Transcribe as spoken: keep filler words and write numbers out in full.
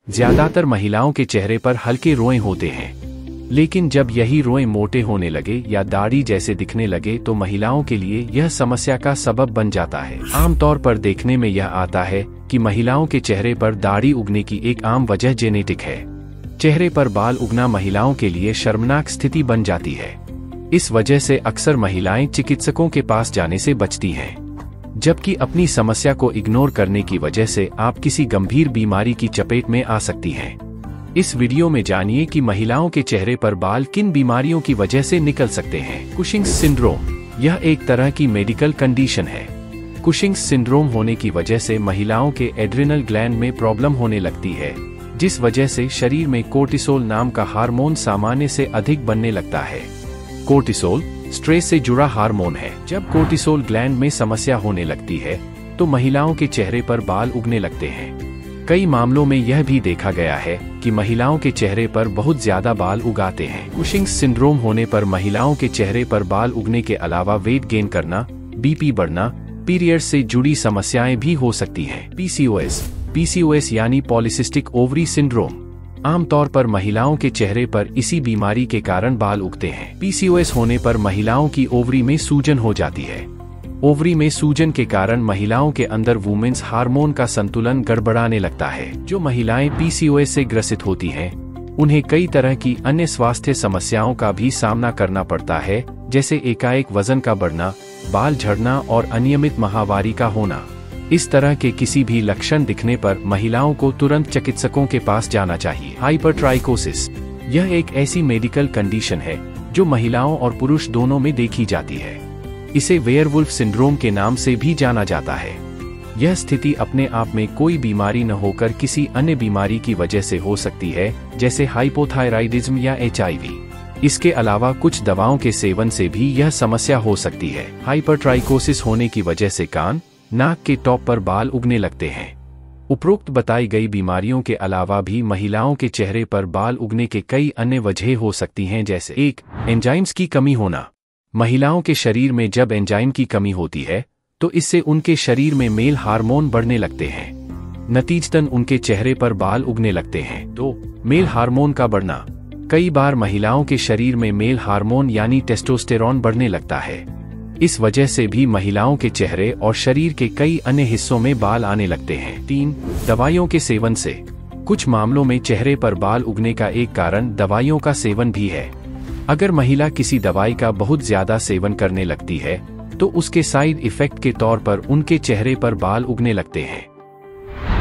ज्यादातर महिलाओं के चेहरे पर हल्के रोए होते हैं, लेकिन जब यही रोए मोटे होने लगे या दाढ़ी जैसे दिखने लगे तो महिलाओं के लिए यह समस्या का सबब बन जाता है। आमतौर पर देखने में यह आता है कि महिलाओं के चेहरे पर दाढ़ी उगने की एक आम वजह जेनेटिक है। चेहरे पर बाल उगना महिलाओं के लिए शर्मनाक स्थिति बन जाती है। इस वजह से अक्सर महिलाएं चिकित्सकों के पास जाने से बचती हैं, जबकि अपनी समस्या को इग्नोर करने की वजह से आप किसी गंभीर बीमारी की चपेट में आ सकती हैं। इस वीडियो में जानिए कि महिलाओं के चेहरे पर बाल किन बीमारियों की वजह से निकल सकते हैं। कुशिंग्स सिंड्रोम, यह एक तरह की मेडिकल कंडीशन है। कुशिंग्स सिंड्रोम होने की वजह से महिलाओं के एड्रिनल ग्लैंड में प्रॉब्लम होने लगती है, जिस वजह से शरीर में कोर्टिसोल नाम का हार्मोन सामान्य से अधिक बनने लगता है। कोर्टिसोल स्ट्रेस से जुड़ा हार्मोन है। जब कोर्टिसोल ग्लैंड में समस्या होने लगती है तो महिलाओं के चेहरे पर बाल उगने लगते हैं। कई मामलों में यह भी देखा गया है कि महिलाओं के चेहरे पर बहुत ज्यादा बाल उगाते हैं। कुशिंग्स सिंड्रोम होने पर महिलाओं के चेहरे पर बाल उगने के अलावा वेट गेन करना, बीपी बढ़ना, पीरियड्स से जुड़ी समस्याएं भी हो सकती हैं। पीसीओएस, पीसीओएस यानी पॉलीसिस्टिक ओवरी सिंड्रोम, आमतौर पर महिलाओं के चेहरे पर इसी बीमारी के कारण बाल उगते हैं। पीसीओएस होने पर महिलाओं की ओवरी में सूजन हो जाती है। ओवरी में सूजन के कारण महिलाओं के अंदर वुमेन्स हार्मोन का संतुलन गड़बड़ाने लगता है। जो महिलाएं पीसीओएस से ग्रसित होती हैं, उन्हें कई तरह की अन्य स्वास्थ्य समस्याओं का भी सामना करना पड़ता है, जैसे एकाएक वजन का बढ़ना, बाल झड़ना और अनियमित माहवारी का होना। इस तरह के किसी भी लक्षण दिखने पर महिलाओं को तुरंत चिकित्सकों के पास जाना चाहिए। हाइपरट्राइकोसिस, यह एक ऐसी मेडिकल कंडीशन है जो महिलाओं और पुरुष दोनों में देखी जाती है। इसे वेयरवुल्फ सिंड्रोम के नाम से भी जाना जाता है। यह स्थिति अपने आप में कोई बीमारी न होकर किसी अन्य बीमारी की वजह से हो सकती है, जैसे हाइपोथायराइडिज्म या एचआईवी। इसके अलावा कुछ दवाओं के सेवन से भी यह समस्या हो सकती है। हाइपरट्राइकोसिस होने की वजह से कान, नाक के टॉप पर बाल उगने लगते हैं। उपरोक्त बताई गई बीमारियों के अलावा भी महिलाओं के चेहरे पर बाल उगने के कई अन्य वजह हो सकती हैं, जैसे एक एंजाइम्स की कमी होना। महिलाओं के शरीर में जब एंजाइम की कमी होती है तो इससे उनके शरीर में मेल हार्मोन बढ़ने लगते हैं, नतीजतन उनके चेहरे पर बाल उगने लगते हैं। दो मेल हार्मोन का बढ़ना, कई बार महिलाओं के शरीर में मेल हार्मोन यानी टेस्टोस्टेरॉन बढ़ने लगता है। इस वजह से भी महिलाओं के चेहरे और शरीर के कई अन्य हिस्सों में बाल आने लगते हैं। तीन दवाइयों के सेवन से, कुछ मामलों में चेहरे पर बाल उगने का एक कारण दवाइयों का सेवन भी है। अगर महिला किसी दवाई का बहुत ज्यादा सेवन करने लगती है तो उसके साइड इफेक्ट के तौर पर उनके चेहरे पर बाल उगने लगते हैं।